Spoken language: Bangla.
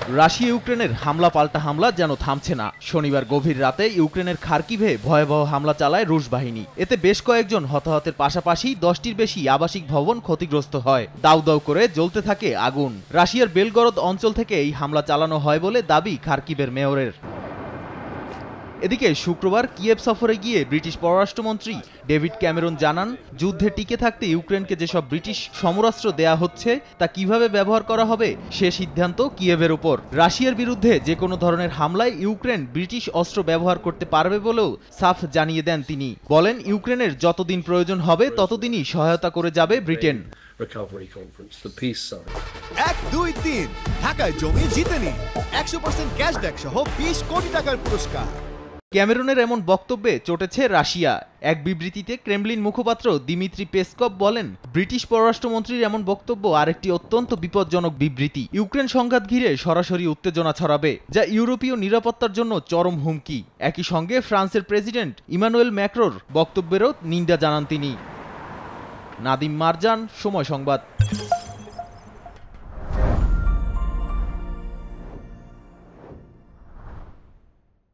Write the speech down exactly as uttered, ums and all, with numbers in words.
রাশিয়া ইউক্রেনের হামলা পাল্টা হামলা যেন থামছে না। শনিবার গভীর রাতে ইউক্রেনের খার্কিভে ভয়াবহ হামলা চালায় রুশ বাহিনী। এতে বেশ কয়েকজন হতাহতের পাশাপাশি দশটির বেশি আবাসিক ভবন ক্ষতিগ্রস্ত হয়। দাউ দাউ করে জ্বলতে থাকে আগুন। রাশিয়ার বেলগরদ অঞ্চল থেকে এই হামলা চালানো হয় বলে দাবি খার্কিভের মেয়রের। এদিকে শুক্রবার কিয়েভ সফরে গিয়ে ব্রিটিশ পররাষ্ট্রমন্ত্রী ডেভিড ক্যামেরন জানান, যুদ্ধে টিকে থাকতে ইউক্রেনকে যেসব ব্রিটিশ সমরাস্ত্র দেয়া হচ্ছে তা কিভাবে ব্যবহার করা হবে সে সিদ্ধান্ত কিয়েভের উপর। রাশিয়ার বিরুদ্ধে যে কোনো ধরনের হামলায় ইউক্রেন ব্রিটিশ অস্ত্র ব্যবহার করতে পারবে বলেও সাফ জানিয়ে দেন তিনি। বলেন, ইউক্রেনের যতদিন প্রয়োজন হবে ততদিনই সহায়তা করে যাবে ব্রিটেন। এক দুই তিন ঢাকায় জমি জিতে নিন একশো পার্সেন্ট ক্যাশব্যাক সহ বিশ কোটি টাকার পুরস্কার। ক্যামেরনের এমন বক্তব্যে চটেছে রাশিয়া। এক বিবৃতিতে ক্রেমলিন মুখপাত্র দিমিত্রি পেসকভ বলেন, ব্রিটিশ পররাষ্ট্রমন্ত্রীর এমন বক্তব্য আরেকটি অত্যন্ত বিপজ্জনক বিবৃতি। ইউক্রেন সংঘাত ঘিরে সরাসরি উত্তেজনা ছড়াবে, যা ইউরোপীয় নিরাপত্তার জন্য চরম হুমকি। একই সঙ্গে ফ্রান্সের প্রেসিডেন্ট ইমানুয়েল ম্যাক্রোর বক্তব্যেরও নিন্দা জানান তিনি। নাদিম মারজান, সময় সংবাদ।